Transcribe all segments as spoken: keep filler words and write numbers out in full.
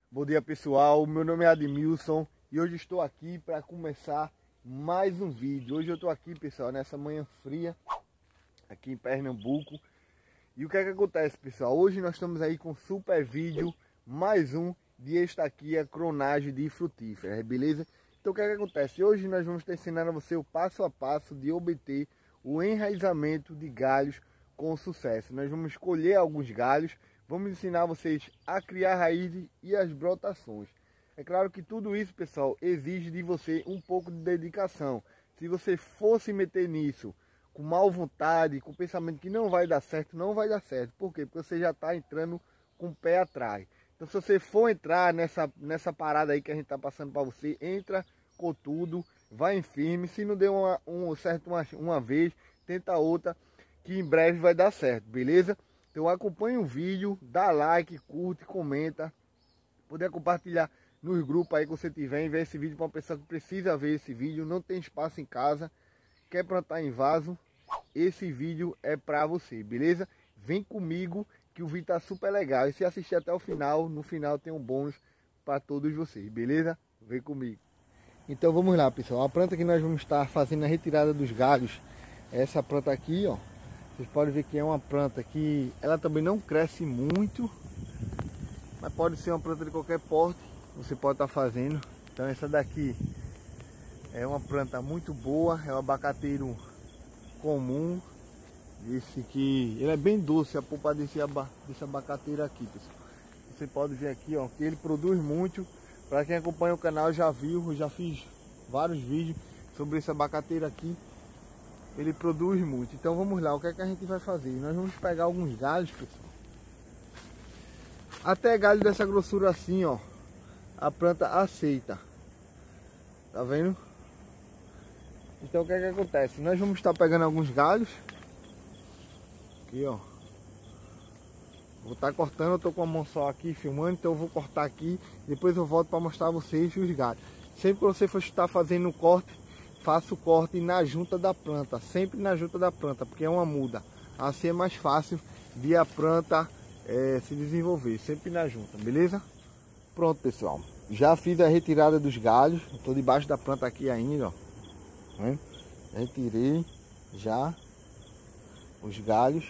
Bom dia pessoal, meu nome é Admilson e hoje estou aqui para começar mais um vídeo. Hoje eu estou aqui pessoal, nessa manhã fria, aqui em Pernambuco. E o que é que acontece pessoal? Hoje nós estamos aí com um super vídeo, mais um de estaquia cronagem de frutíferas, beleza? Então o que é que acontece? Hoje nós vamos estar ensinando a você o passo a passo de obter o enraizamento de galhos com sucesso. Nós vamos escolher alguns galhos, vamos ensinar vocês a criar raízes e as brotações. É claro que tudo isso, pessoal, exige de você um pouco de dedicação. Se você for se meter nisso com mal vontade, com pensamento que não vai dar certo, não vai dar certo. Por quê? Porque você já está entrando com o pé atrás. Então se você for entrar nessa, nessa parada aí que a gente está passando para você, entra com tudo, vai em firme. Se não deu uma, um certo uma, uma vez, tenta outra, que em breve vai dar certo, beleza? Então acompanhe o vídeo, dá like, curte, comenta, puder compartilhar nos grupos aí que você tiver, enviar esse vídeo para uma pessoa que precisa ver esse vídeo, não tem espaço em casa, quer plantar em vaso, esse vídeo é para você, beleza? Vem comigo que o vídeo tá super legal, e se assistir até o final, no final tem um bônus para todos vocês, beleza? Vem comigo. Então vamos lá pessoal, a planta que nós vamos estar fazendo a retirada dos galhos é essa planta aqui, ó. Vocês podem ver que é uma planta que ela também não cresce muito, mas pode ser uma planta de qualquer porte, você pode estar fazendo. Então essa daqui é uma planta muito boa, é um abacateiro comum, esse que ele é bem doce, a polpa desse, aba, desse abacateiro aqui, pessoal. Você pode ver aqui, ó, que ele produz muito. Para quem acompanha o canal já viu, eu já fiz vários vídeos sobre esse abacateiro aqui. Ele produz muito. Então vamos lá, o que é que a gente vai fazer? Nós vamos pegar alguns galhos, pessoal. Até galho dessa grossura assim, ó, a planta aceita. Tá vendo? Então o que é que acontece? Nós vamos estar pegando alguns galhos. Aqui, ó. Vou estar cortando, eu tô com a mão só aqui filmando, então eu vou cortar aqui. Depois eu volto para mostrar a vocês os galhos. Sempre que você for estar fazendo o corte, faça o corte na junta da planta, sempre na junta da planta, porque é uma muda. Assim é mais fácil de a planta é, se desenvolver, sempre na junta, beleza? Pronto pessoal, já fiz a retirada dos galhos, estou debaixo da planta aqui ainda, ó. Né? Retirei já os galhos.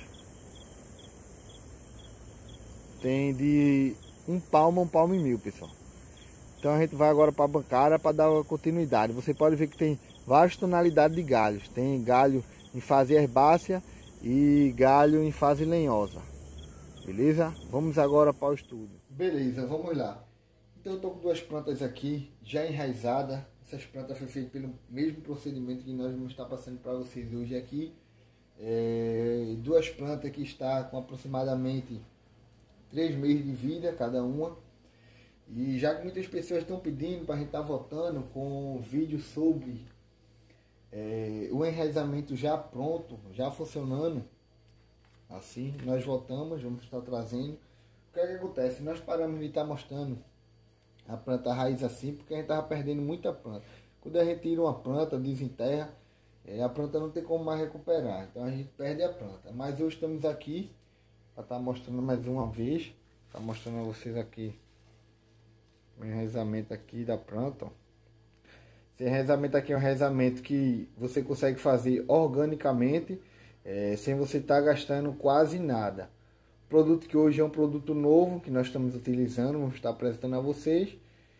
Tem de um palmo a um palmo e meio, pessoal. Então a gente vai agora para a bancada para dar continuidade. Você pode ver que tem várias tonalidades de galhos. Tem galho em fase herbácea e galho em fase lenhosa. Beleza? Vamos agora para o estudo. Beleza, vamos lá. Então eu estou com duas plantas aqui já enraizadas. Essas plantas foram feitas pelo mesmo procedimento que nós vamos estar passando para vocês hoje aqui. É, duas plantas que estão com aproximadamente três meses de vida cada uma. E já que muitas pessoas estão pedindo para a gente estar voltando com um vídeo sobre é, o enraizamento já pronto, já funcionando, assim, nós voltamos, vamos estar trazendo. O que é que acontece? Nós paramos de estar mostrando a planta raiz assim, porque a gente estava perdendo muita planta. Quando a gente tira uma planta, desenterra, é, a planta não tem como mais recuperar, então a gente perde a planta. Mas hoje estamos aqui para estar mostrando mais uma vez, tá mostrando a vocês aqui o enraizamento aqui da planta, ó. Esse enraizamento aqui é um enraizamento que você consegue fazer organicamente, é, sem você estar gastando quase nada. O produto que hoje é um produto novo que nós estamos utilizando, vamos estar apresentando a vocês.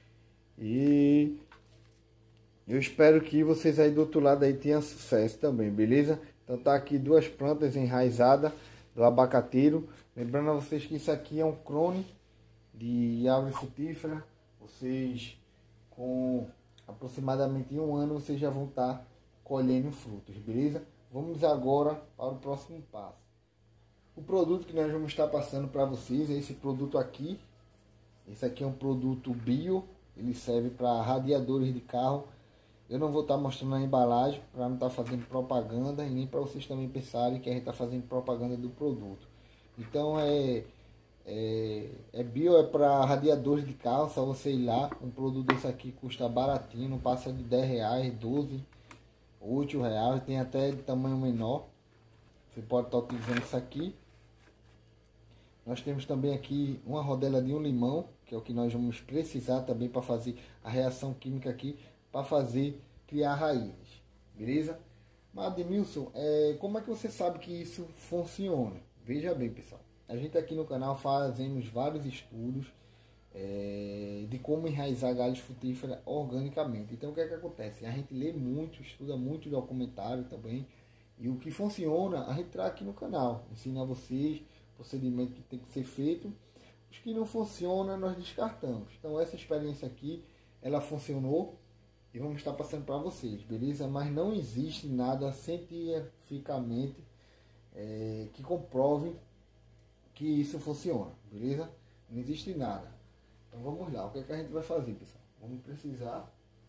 E eu espero que vocês aí do outro lado aí tenham sucesso também, beleza? Então tá aqui duas plantas enraizadas do abacateiro. Lembrando a vocês que isso aqui é um clone de árvore frutífera. Vocês com aproximadamente um ano vocês já vão estar colhendo frutos, beleza? Vamos agora para o próximo passo. O produto que nós vamos estar passando para vocês é esse produto aqui. Esse aqui é um produto bio, ele serve para radiadores de carro. Eu não vou estar mostrando a embalagem para não estar fazendo propaganda e nem para vocês também pensarem que a gente está fazendo propaganda do produto. Então é, é, é bio, é para radiadores de carro, só você ir lá. Um produto desse aqui custa baratinho, não passa de dez reais, doze, oito reais, tem até de tamanho menor. Você pode estar utilizando isso aqui. Nós temos também aqui uma rodela de um limão, que é o que nós vamos precisar também para fazer a reação química aqui, para fazer criar raízes, beleza? Mas Ademilson, é, como é que você sabe que isso funciona? Veja bem, pessoal, a gente aqui no canal fazemos vários estudos é, de como enraizar galhos frutíferos organicamente. Então o que é que acontece? A gente lê muito, estuda muito documentário também, e o que funciona a gente traz aqui no canal, ensina a vocês o procedimento que tem que ser feito. Os que não funcionam nós descartamos. Então essa experiência aqui, ela funcionou e vamos estar passando para vocês, beleza? Mas não existe nada cientificamente é, que comprove que isso funciona, beleza? Não existe nada. Então vamos lá, o que é que a gente vai fazer, pessoal? Vamos precisar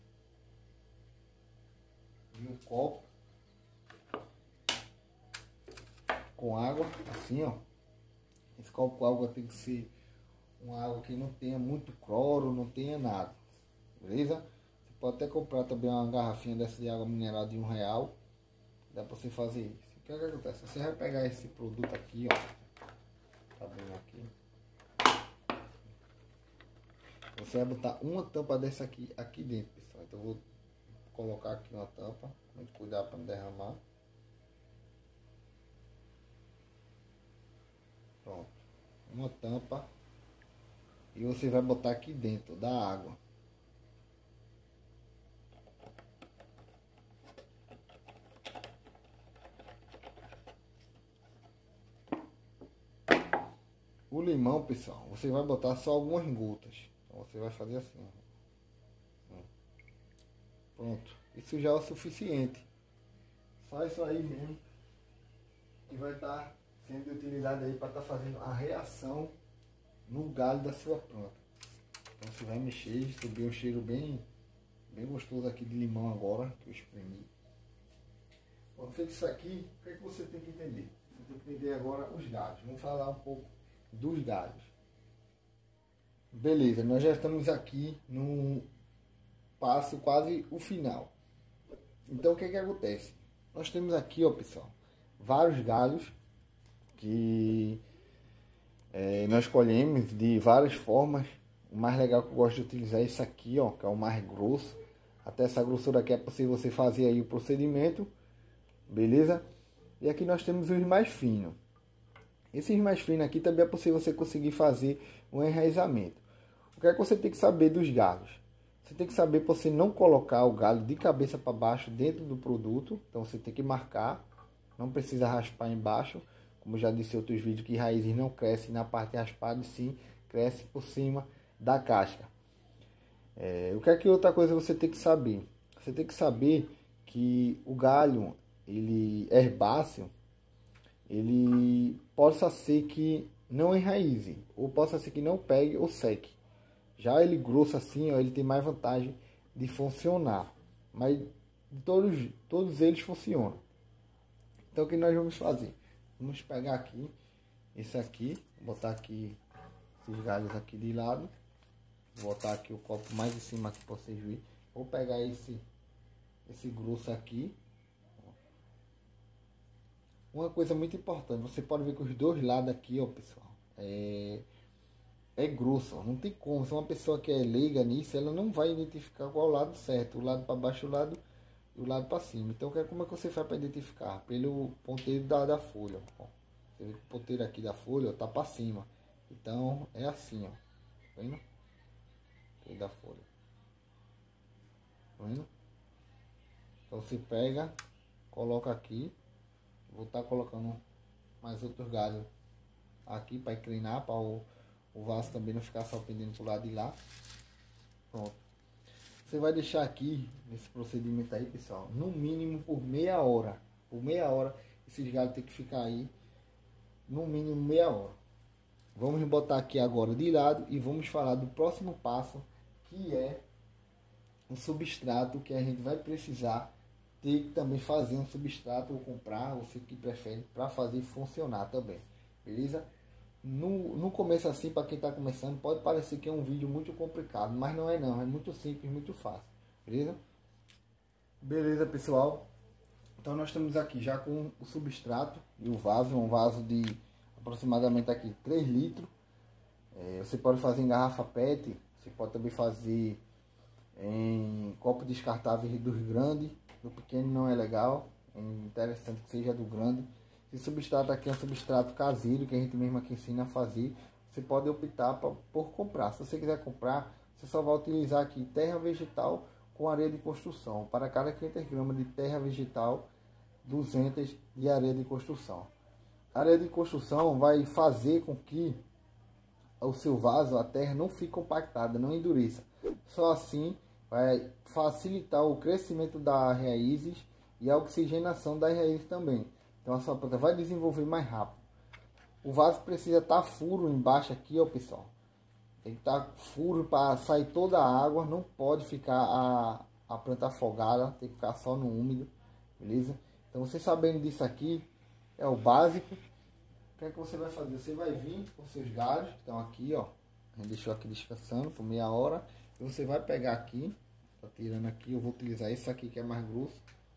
de um copo com água, assim, ó. Esse copo com água tem que ser uma água que não tenha muito cloro, não tenha nada, beleza? Você pode até comprar também uma garrafinha dessa de água mineral de um real, dá pra você fazer isso. O que é que acontece? Você vai pegar esse produto aqui, ó, tá vendo aqui? Você vai botar uma tampa dessa aqui, aqui dentro, pessoal. Então eu vou colocar aqui uma tampa, muito cuidado para não derramar. Pronto, uma tampa. E você vai botar aqui dentro da água. O limão, pessoal, você vai botar só algumas gotas. Então você vai fazer assim. Pronto. Isso já é o suficiente. Só isso aí mesmo que vai estar sendo de utilidade aí para estar fazendo a reação no galho da sua planta. Então você vai mexer, subir um cheiro bem, bem gostoso aqui de limão agora, que eu espremi. Quando feito isso aqui, o que é que você tem que entender? Você tem que entender agora os galhos. Vamos falar um pouco dos galhos. Beleza, nós já estamos aqui no passo quase o final. Então o que é que acontece? Nós temos aqui, ó, pessoal, vários galhos que É, nós colhemos de várias formas. O mais legal que eu gosto de utilizar é esse aqui, ó, que é o mais grosso. Até essa grossura aqui é possível você fazer aí o procedimento, beleza? E aqui nós temos os mais finos. Esses mais finos aqui também é possível você conseguir fazer um enraizamento. O que é que você tem que saber dos galhos? Você tem que saber para você não colocar o galho de cabeça para baixo dentro do produto. Então você tem que marcar, não precisa raspar embaixo. Como já disse em outros vídeos, que raízes não crescem na parte raspada, e sim cresce por cima da casca. É, o que é que outra coisa você tem que saber? Você tem que saber que o galho, ele herbáceo, ele possa ser que não enraize, ou possa ser que não pegue ou seque. Já ele grosso assim, ó, ele tem mais vantagem de funcionar. Mas todos, todos eles funcionam. Então o que nós vamos fazer? Vamos pegar aqui, esse aqui, botar aqui esses galhos aqui de lado, vou botar aqui o copo mais em cima aqui para vocês verem. Vou pegar esse, esse grosso aqui. Uma coisa muito importante, você pode ver que os dois lados aqui, ó, pessoal, é, é grosso, ó, não tem como. Se uma pessoa que é leiga nisso, ela não vai identificar qual é o lado certo, o lado para baixo, o lado e o lado para cima. Então como é que você faz para identificar? Pelo ponteiro da, da folha, ó. Você vê que o ponteiro aqui da folha, ó, tá para cima. Então é assim, ó, tá vendo? Ponteiro da folha, tá vendo? Então você pega, coloca aqui. Vou estar tá colocando mais outros galhos aqui para inclinar, para o, o vaso também não ficar só pendendo pro lado de lá. Pronto. Você vai deixar aqui, nesse procedimento aí, pessoal, no mínimo por meia hora. Por meia hora, esses galhos tem que ficar aí, no mínimo meia hora. Vamos botar aqui agora de lado e vamos falar do próximo passo, que é o substrato que a gente vai precisar ter que também fazer um substrato ou comprar, você que prefere, para fazer funcionar também, beleza? No, no começo assim, para quem está começando, pode parecer que é um vídeo muito complicado, mas não é não, é muito simples, muito fácil, beleza? Beleza, pessoal? Então nós estamos aqui já com o substrato e o vaso, um vaso de aproximadamente aqui três litros. É, você pode fazer em garrafa pet, você pode também fazer em copo descartável dos grandes, do pequeno não é legal, é interessante que seja do grande. Esse substrato aqui é um substrato caseiro, que a gente mesmo aqui ensina a fazer. Você pode optar pra, por comprar. Se você quiser comprar, você só vai utilizar aqui terra vegetal com areia de construção. Para cada quinhentas gramas de terra vegetal, duzentas de areia de construção. A areia de construção vai fazer com que o seu vaso, a terra, não fique compactada, não endureça. Só assim vai facilitar o crescimento das raízes e a oxigenação das raízes também. Então a sua planta vai desenvolver mais rápido. O vaso precisa estar furo embaixo aqui, ó, pessoal. Tem que estar furo para sair toda a água. Não pode ficar a, a planta afogada, tem que ficar só no úmido, beleza? Então você sabendo disso aqui, é o básico. O que é que você vai fazer? Você vai vir com seus galhos, que estão aqui, ó. A gente deixou aqui descansando por meia hora. E você vai pegar aqui, tá tirando aqui, eu vou utilizar esse aqui que é mais grosso.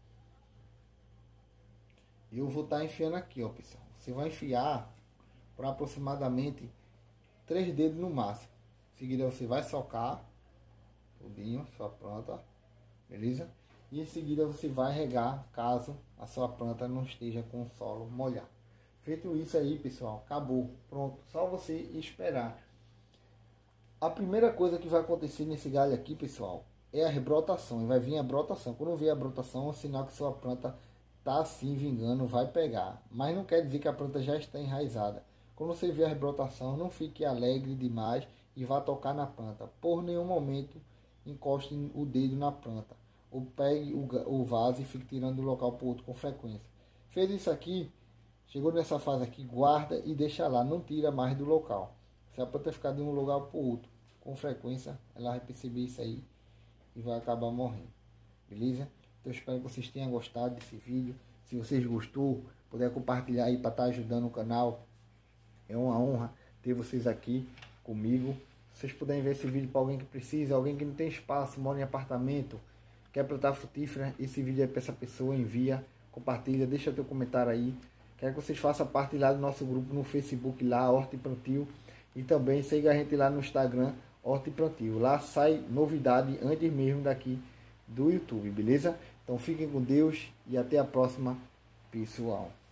E eu vou estar tá enfiando aqui, ó, pessoal. Você vai enfiar por aproximadamente três dedos no máximo. Em seguida você vai socar tudinho, sua planta, beleza? E em seguida você vai regar, caso a sua planta não esteja com o solo molhado. Feito isso aí, pessoal, acabou, pronto. Só você esperar. A primeira coisa que vai acontecer nesse galho aqui, pessoal, é a rebrotação. E vai vir a brotação. Quando vier a brotação, é um sinal que sua planta tá assim vingando, vai pegar. Mas não quer dizer que a planta já está enraizada. Quando você vê a rebrotação, não fique alegre demais e vá tocar na planta. Por nenhum momento encoste o dedo na planta. Ou pegue o vaso e fique tirando do local para o outro com frequência. Fez isso aqui, chegou nessa fase aqui, guarda e deixa lá. Não tira mais do local. Se a planta ficar de um lugar para o outro com frequência, ela vai perceber isso aí e vai acabar morrendo. Beleza? Então eu espero que vocês tenham gostado desse vídeo. Se vocês gostou, puder compartilhar aí para estar ajudando o canal. É uma honra ter vocês aqui comigo. Se vocês puderem ver esse vídeo para alguém que precisa, alguém que não tem espaço, mora em apartamento, quer plantar frutífera, esse vídeo é para essa pessoa, envia, compartilha, deixa teu comentário aí. Quero que vocês façam parte lá do nosso grupo no Facebook, lá, Horta e Plantio. E também siga a gente lá no Instagram, Horta e Plantio. Lá sai novidade antes mesmo daqui do YouTube, beleza? Então fiquem com Deus e até a próxima, pessoal.